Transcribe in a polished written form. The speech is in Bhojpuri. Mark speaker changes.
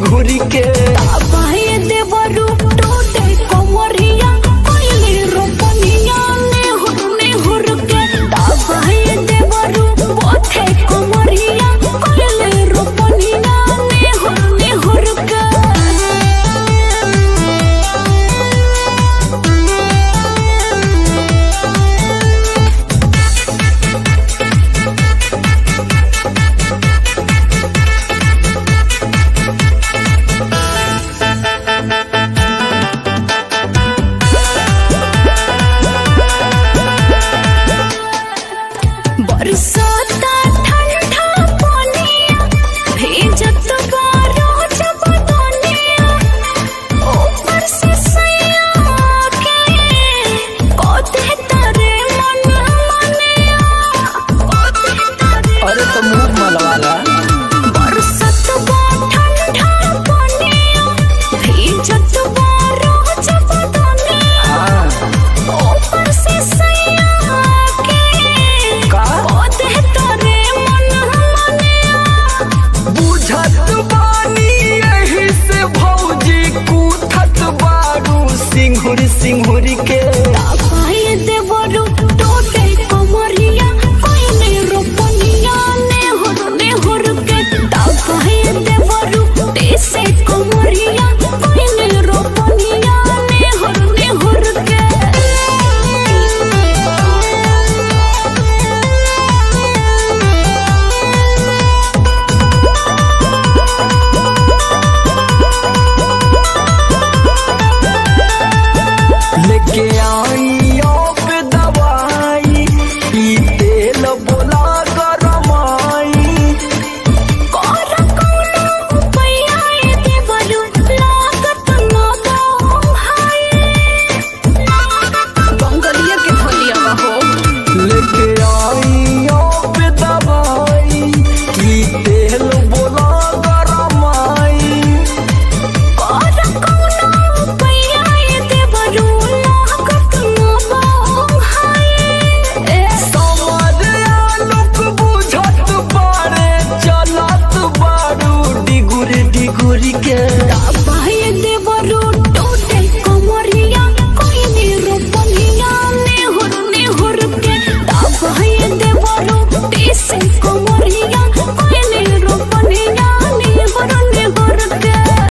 Speaker 1: घुरी के
Speaker 2: देवरू टूटे कमरिया कोइले रोपनिया ने हुर के देवरू पोथे कमरिया कोइले रोपनिया ने हुर के बरसाता ठंडा पानिया भेजत बारो जब दुनिया ऊपर से सैया के कोते तारे मन मनिया
Speaker 1: अरे तो मुंह मलवाला
Speaker 2: बरसाता ठंडा पानिया भेजत बारो जब दुनिया ऊपर से सैया
Speaker 1: सिंहुरी के
Speaker 2: देवरू टूटे कमरिया कोइले रोपनिया ने हुर के देवरू टेसे कमरिया कोइले रोपनिया ने हुर के
Speaker 1: लेके आ